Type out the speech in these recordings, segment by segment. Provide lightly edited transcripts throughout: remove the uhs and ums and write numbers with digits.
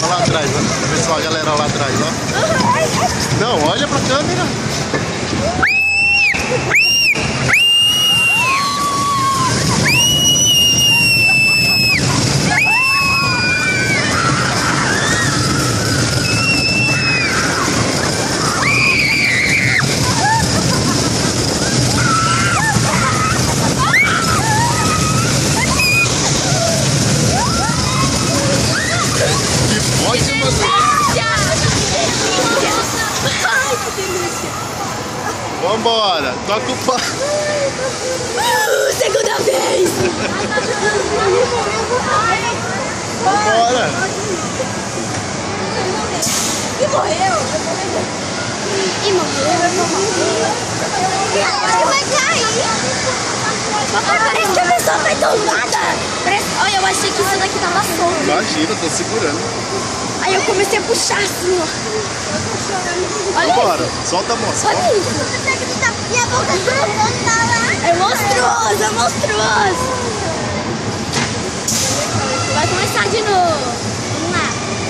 Olha lá atrás, ó. Pessoal, a galera lá atrás, ó. Não, olha pra câmera. Vambora, toca o pau. Segunda vez! Vambora! E morreu? E morreu? Acho que vai cair! Parece que a pessoa foi tombada! Olha, eu achei que isso daqui tava solto. Imagina, tô segurando. Aí eu comecei a puxar assim, ó. Olha Vambora, isso. solta a moça. Olha isso. E a boca do tá lá. É monstruoso, é monstruoso. Vai começar de novo. Vamos lá.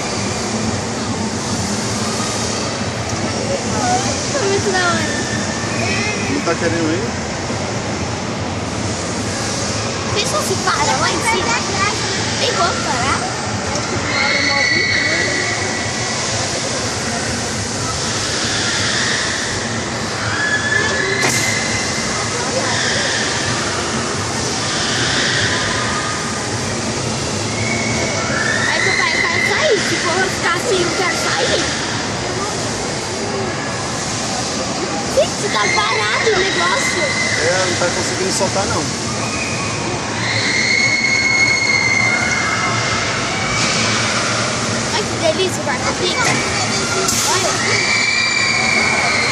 Foi muito da hora. Não tá querendo ir? Deixa se para lá em cima. Tem como parar? Se for eu ficar assim, eu quero sair. Gente, tá parado o negócio. É, não tá conseguindo soltar não. Olha que delícia o guarda-pica. Olha.